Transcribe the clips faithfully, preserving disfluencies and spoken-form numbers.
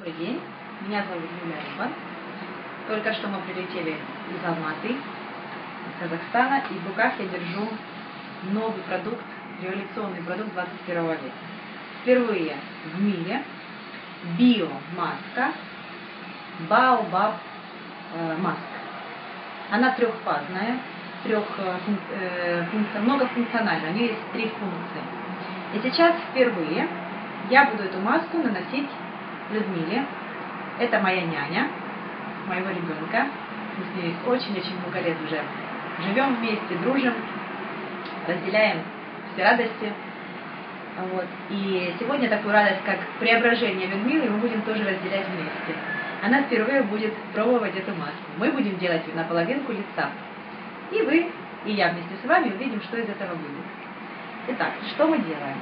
Добрый день, меня зовут Юлия Рыба. Только что мы прилетели из Алматы, из Казахстана, и в руках я держу новый продукт, революционный продукт двадцать первого века. Впервые в мире биомаска Baobab э, маска. Она трехфазная, трех, э, функци... многофункциональная, у нее есть три функции. И сейчас впервые я буду эту маску наносить Людмиле. Это моя няня, моего ребенка. Мы с ней очень-очень много лет уже живем вместе, дружим, разделяем все радости. Вот. И сегодня такую радость, как преображение Людмилы, мы будем тоже разделять вместе. Она впервые будет пробовать эту маску. Мы будем делать ее на половинку лица. И вы, и я вместе с вами увидим, что из этого будет. Итак, что мы делаем?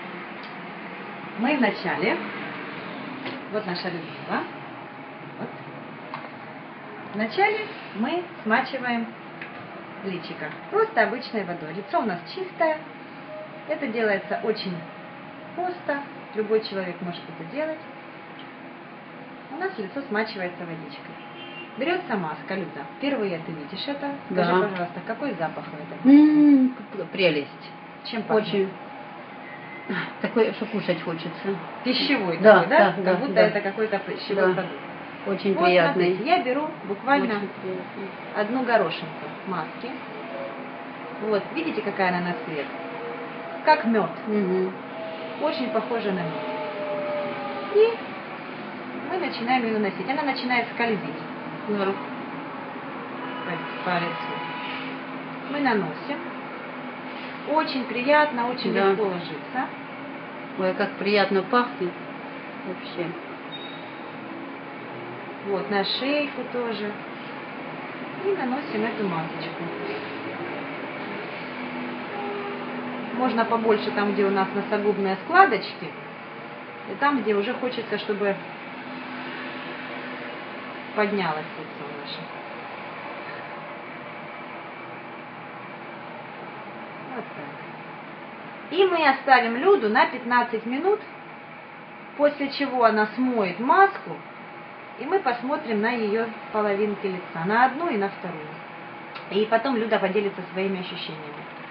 Мы вначале, вот наша Людмила, вот. Вначале мы смачиваем личико. Просто обычной водой. Лицо у нас чистое. Это делается очень просто. Любой человек может это делать. У нас лицо смачивается водичкой. Берется маска, Люда. Впервые ты видишь это. Скажи, да. пожалуйста, какой запах у этой маски? М-м, прелесть. Чем пахнет? Очень. Такой, что кушать хочется. Пищевой Да, такой, да? да, Как да, будто да. это какой-то пищевой Да. продукт. Очень Вот, приятный. смотрите, я беру буквально Очень приятный. одну горошинку маски. Вот, видите, какая она на цвет? Как мед. Угу. Очень похожа на мед. И мы начинаем ее наносить. Она начинает скользить Да. по, по лицу. Мы наносим. Очень приятно, очень Да. легко ложится. Ой, как приятно пахнет. Вообще. Вот, на шейку тоже. И наносим эту масочку. Можно побольше там, где у нас носогубные складочки. И там, где уже хочется, чтобы поднялось лицо наше. Вот так. И мы оставим Люду на пятнадцать минут, после чего она смоет маску, и мы посмотрим на ее половинки лица, на одну и на вторую. И потом Люда поделится своими ощущениями.